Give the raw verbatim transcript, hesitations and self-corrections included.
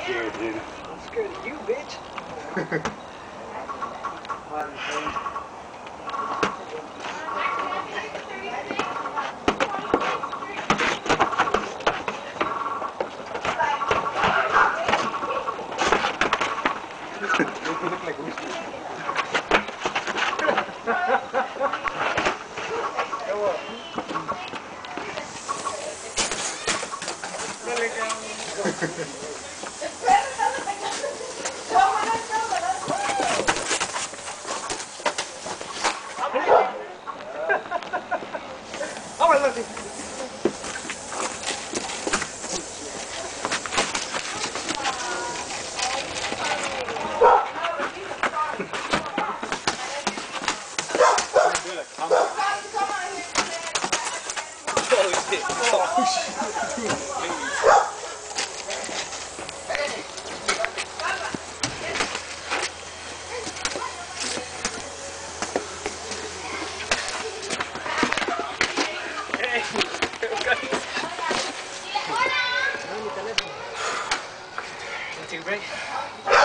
scared, dude. I'm scared of you, bitch. You look like Wooster. Take a break.